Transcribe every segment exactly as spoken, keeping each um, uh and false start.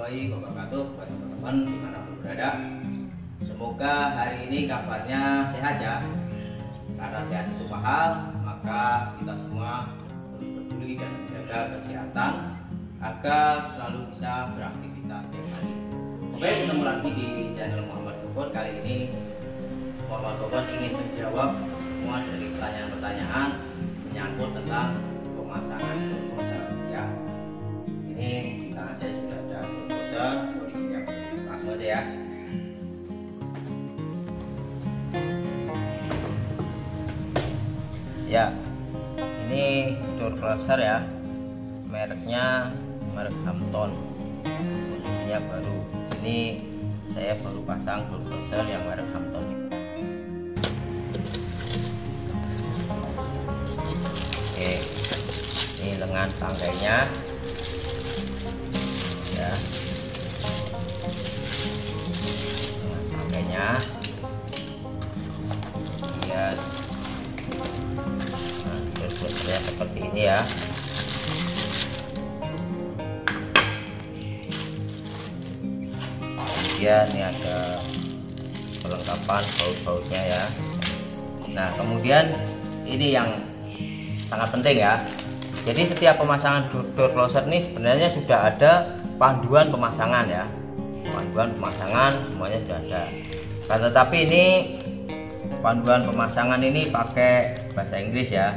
warahmatullahi wabarakatuh buat teman-teman dimanapun berada. Semoga hari ini kabarnya sehat ya. Karena sehat itu mahal, maka kita semua harus peduli dan menjaga kesehatan agar selalu bisa beraktivitas tiap hari. Oke, ketemu lagi di channel Muhammad Bobot. Kali ini Muhammad Bobot ingin menjawab semua dari pertanyaan-pertanyaan menyangkut tentang pemasangan doorposter ya. Ini di tangan saya sudah ada doorposter, kondisinya langsung aja ya. Ya, ini door closer ya, mereknya merek Hampton, kondisinya baru. Ini saya baru pasang door closer yang merek Hampton. Oke, ini lengan tanggainya ya, lengan tanggainya. Kemudian nah, terus seperti ini ya. Kemudian ini ada perlengkapan baut-bautnya ya. Nah, kemudian ini yang sangat penting ya. Jadi setiap pemasangan door closer ini sebenarnya sudah ada panduan pemasangan ya. Panduan pemasangan semuanya sudah ada. Nah, tetapi ini panduan pemasangan ini pakai bahasa Inggris ya.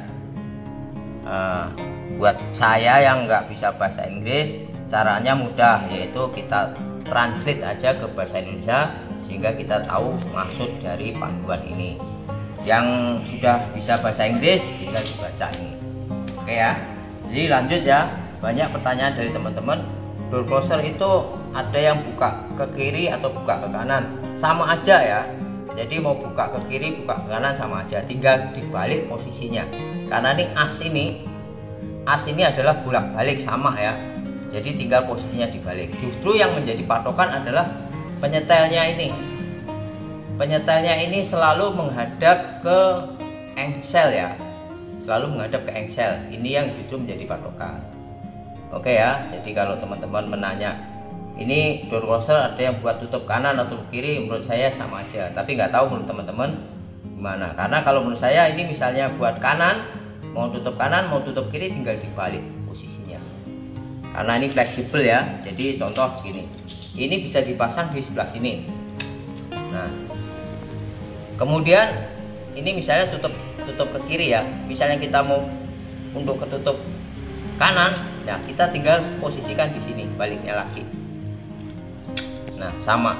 Nah, buat saya yang nggak bisa bahasa Inggris, caranya mudah, yaitu kita translate aja ke bahasa Indonesia sehingga kita tahu maksud dari panduan ini. Yang sudah bisa bahasa Inggris tinggal dibaca ini. Oke ya. Jadi lanjut ya. Banyak pertanyaan dari teman-teman, door closer itu ada yang buka ke kiri atau buka ke kanan, sama aja ya. Jadi mau buka ke kiri, buka ke kanan sama aja, tinggal dibalik posisinya. Karena ini as ini, as ini adalah bolak-balik sama ya. Jadi tinggal posisinya dibalik. Justru yang menjadi patokan adalah penyetelnya ini. Penyetelnya ini selalu menghadap ke engsel ya. Selalu menghadap ke engsel. Ini yang justru menjadi patokan. Oke ya. Jadi kalau teman-teman menanya, ini door closer ada yang buat tutup kanan atau kiri, menurut saya sama aja. Tapi nggak tahu menurut teman-teman gimana. Karena kalau menurut saya ini misalnya buat kanan, mau tutup kanan, mau tutup kiri, tinggal dibalik posisinya. Karena ini fleksibel ya. Jadi contoh gini, ini bisa dipasang di sebelah sini. Nah, kemudian ini misalnya tutup tutup ke kiri ya. Misalnya kita mau untuk ketutup kanan, ya kita tinggal posisikan di sini, baliknya lagi. Nah, sama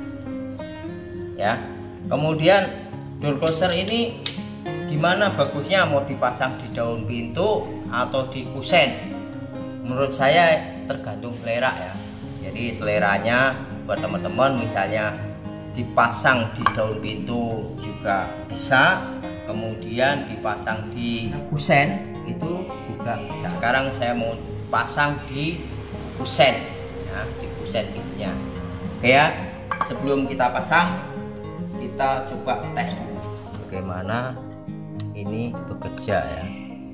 ya. Kemudian door closer ini gimana bagusnya, mau dipasang di daun pintu atau di kusen? Menurut saya tergantung selera ya. Jadi seleranya buat teman-teman, misalnya dipasang di daun pintu juga bisa, kemudian dipasang di kusen itu juga bisa. Sekarang saya mau pasang di kusen ya, di kusen pintunya. Oke ya, sebelum kita pasang kita coba tes dulu bagaimana ini bekerja ya.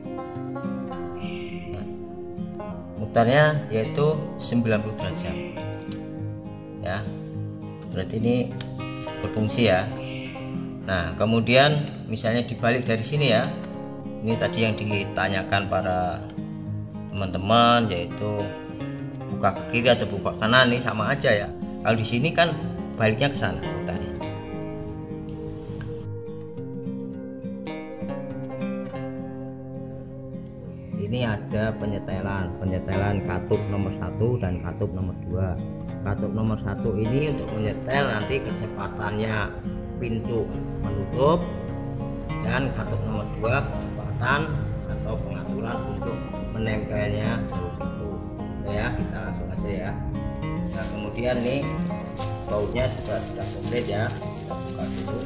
Nah, mutarnya yaitu sembilan puluh derajat ya, berarti ini berfungsi ya. Nah, kemudian misalnya dibalik dari sini ya. Ini tadi yang ditanyakan para teman-teman, yaitu buka ke kiri atau buka ke kanan, ini sama aja ya. Kalau di sini kan baliknya ke sana mutarnya. Ini ada penyetelan, penyetelan katup nomor satu dan katup nomor dua. Katup nomor satu ini untuk menyetel nanti kecepatannya pintu menutup, dan katup nomor dua kecepatan atau pengaturan untuk menempelnya daun pintu. Oke ya, kita langsung aja ya. Nah, kemudian nih bautnya juga sudah komplit ya. Kita buka dulu.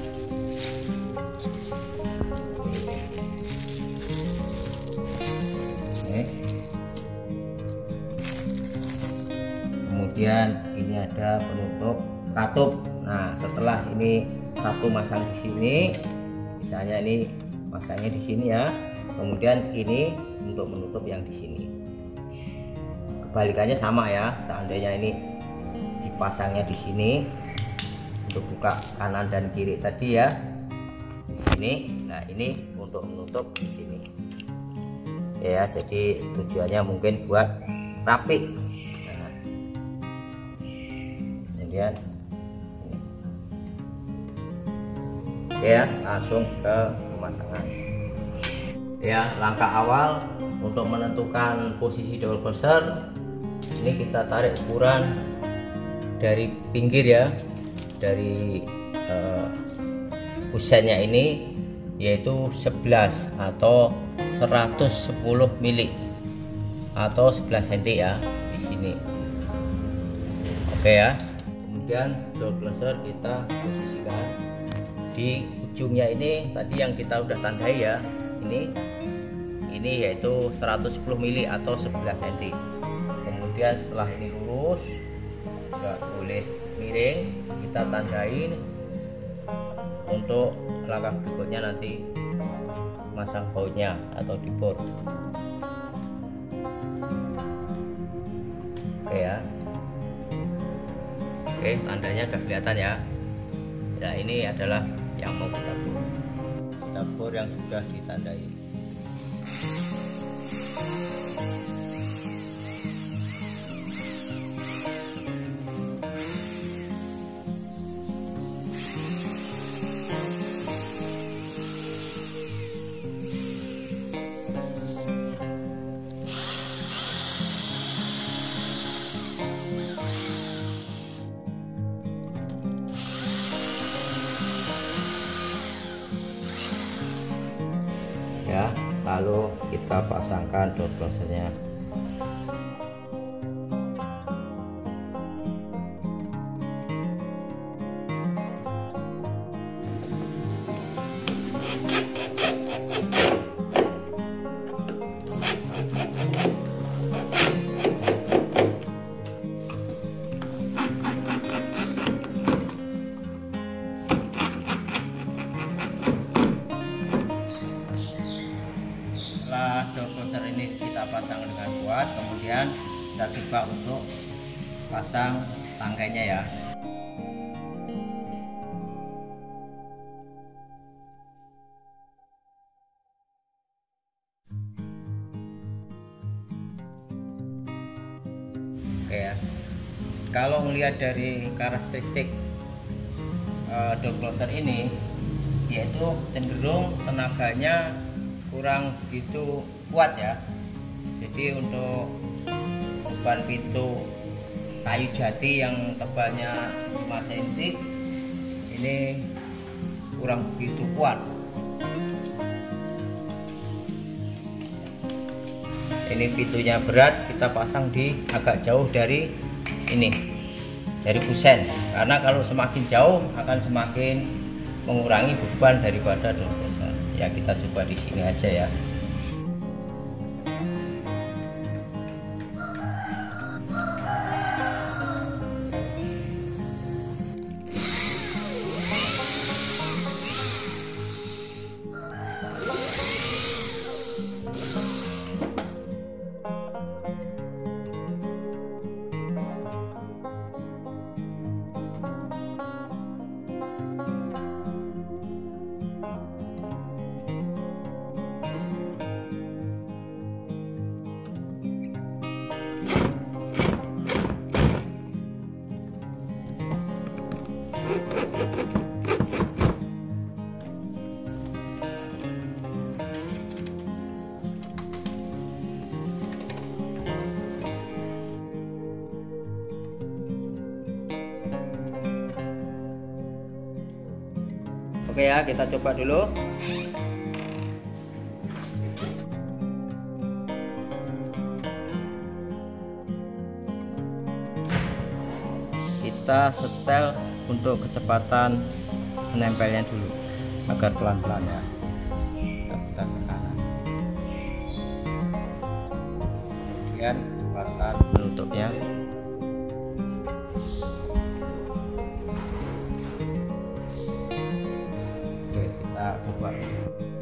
Oke. Kemudian ini ada penutup katup. Nah, setelah ini satu masang di sini, misalnya ini masangnya di sini ya. Kemudian ini untuk menutup yang di sini. kebalikannya sama ya. Seandainya ini dipasangnya di sini untuk buka kanan dan kiri tadi ya, di sini. Nah ini untuk menutup di sini ya, jadi tujuannya mungkin buat rapi. Nah, kemudian oke ya, langsung ke pemasangan ya. Langkah awal untuk menentukan posisi door closer, ini kita tarik ukuran dari pinggir ya, dari uh, kusennya ini, yaitu sebelas atau seratus sepuluh mili atau sebelas senti ya di sini. Oke ya. Kemudian door closer kita posisikan di ujungnya ini, tadi yang kita udah tandai ya, ini ini yaitu seratus sepuluh mili atau sebelas senti. Kemudian setelah ini lurus, nggak boleh miring, kita tandain. Untuk langkah berikutnya nanti masang bautnya atau dibor. Oke ya. Oke, tandanya udah kelihatan ya. Nah ini adalah yang mau kita bor. Kita bor yang sudah ditandai. Ya, lalu kita pasangkan door closernya. Door closer ini kita pasang dengan kuat, kemudian kita coba untuk pasang tangkainya ya. Oke ya, kalau melihat dari karakteristik uh, door closer ini, yaitu cenderung tenaganya kurang begitu kuat ya. Jadi untuk beban pintu kayu jati yang tebalnya lima senti ini kurang begitu kuat. Ini pintunya berat, kita pasang di agak jauh dari ini, dari kusen, karena kalau semakin jauh akan semakin mengurangi beban daripada door closer. Ya kita coba di sini aja ya. Oke ya, kita coba dulu. Kita setel untuk kecepatan menempelnya dulu agar pelan-pelan ya. Kita putar ke kanan. Kemudian kecepatan menutupnya. Oke, kita coba.